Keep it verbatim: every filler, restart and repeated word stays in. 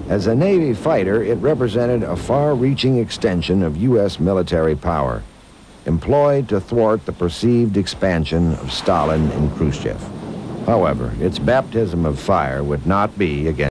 As a Navy fighter, it represented a far-reaching extension of U S military power, employed to thwart the perceived expansion of Stalin and Khrushchev. However, its baptism of fire would not be against